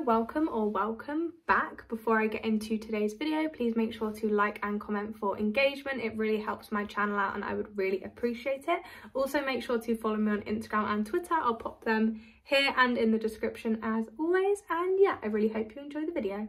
welcome or welcome back. Before I get into today's video, please make sure to like and comment for engagement. It really helps my channel out and I would really appreciate it. Also make sure to follow me on Instagram and Twitter. I'll pop them here and in the description as always. And yeah, I really hope you enjoy the video.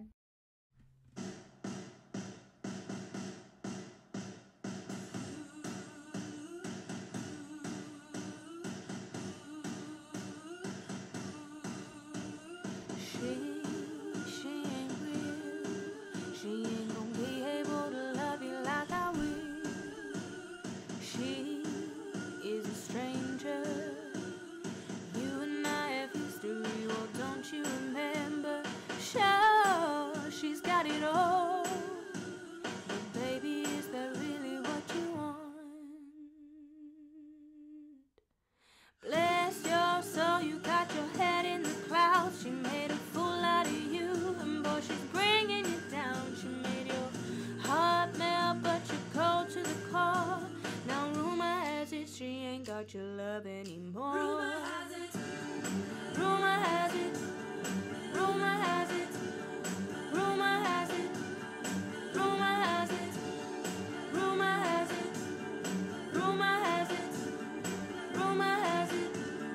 Got your love anymore. Rumor has it, rumor has it, rumor has it, rumor has it, rumor has it, rumor has it, rumor has it, rumor has it.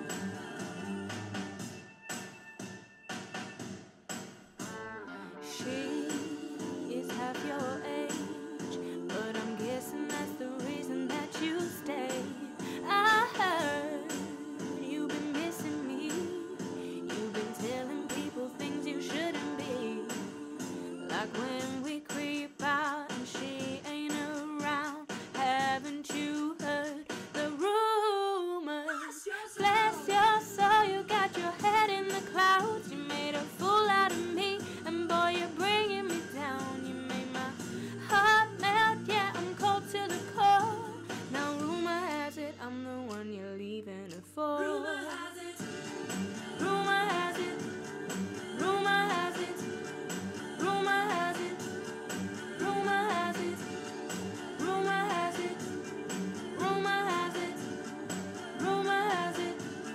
She is half your age, but I'm guessing that's the reason that you stay. I heard you've been missing me. You've been telling people things you shouldn't be. Like when we creep out and she ain't around. Haven't you heard the rumors? Bless your soul, you got your head in the clouds. You made a fool out of me, and boy, you're bringing me down. You made my heart melt, yeah, I'm cold to the core. Now rumor has it I'm the one you're leaving it for. Rumor has it, rumor has it, rumor has it, rumor has it, rumor has it, rumor has it, rumor has it, rumor has it.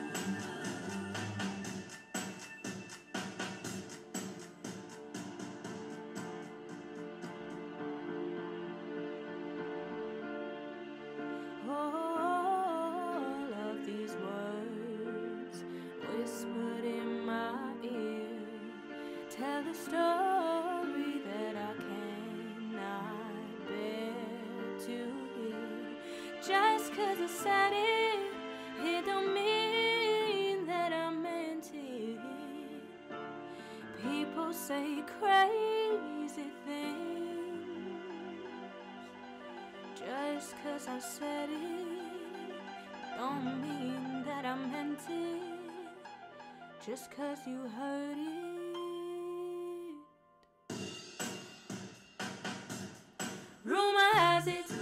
All of these words whispered in my ear tell a story that I cannot bear to hear. Just 'cause I said it, it don't mean that I meant it. People say crazy things. Just 'cause I said it, don't mean that I meant it. Just 'cause you heard it. Rumor has it,